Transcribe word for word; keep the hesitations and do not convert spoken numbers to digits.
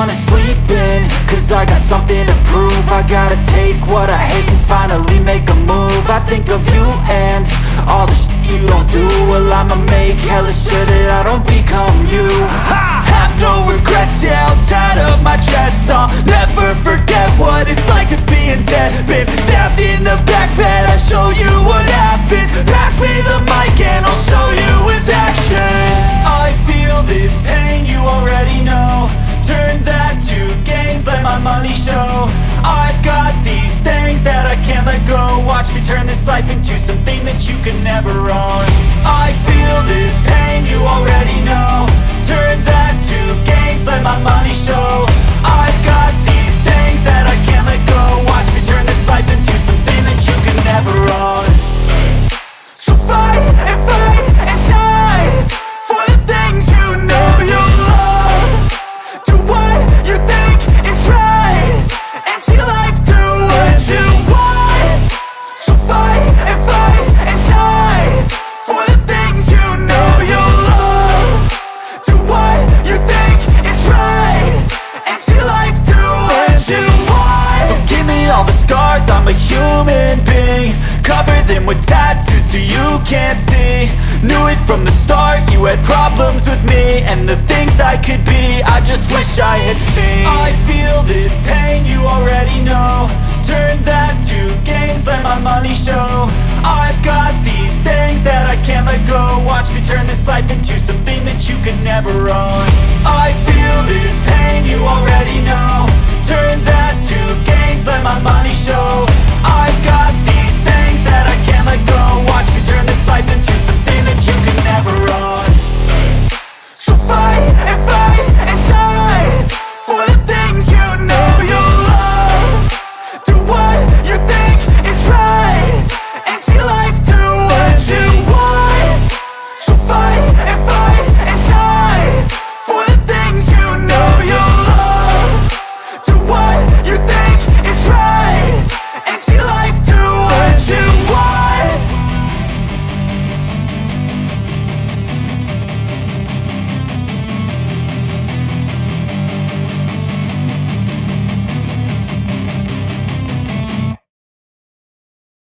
wanna sleep in, cause I got something to prove. I gotta take what I hate and finally make a move. I think of you and all the shit you don't do. Well, I'ma make hella sure that I don't become you. I have no regrets, yeah, I'll tie up my chest. I'll never forget what it's like to be in debt. Been stabbed in the back bed, I'll show you what happens. Pass me the mic and I'll show you with action. I feel this pain, you already know. Turn that to gains, let my money show. I've got these things that I can't let go. Watch me turn this life into something that you can never own. I feel this pain, you already know. Turn that to gains, let my money show. I've got these things that I can't let go. Watch me turn this life into something that you can never own. So fight and fight and die for the things you know you love. Do what you think is right and see life do what you want. So fight and fight and die for the things you know you love. Do what you think is right and see life do what you want. So give me all the scars, I'm a human being. Cover them with tattoos so you can't see. Knew it from the start, you had problems with me and the things I could be, I just wish I had seen. I feel this pain, you already know. Turn that to gains, let my money show. I've got these things that I can't let go. Watch me turn this life into something that you could never own. I feel this pain, you already know. Turn that to gains, let my money show. I've got these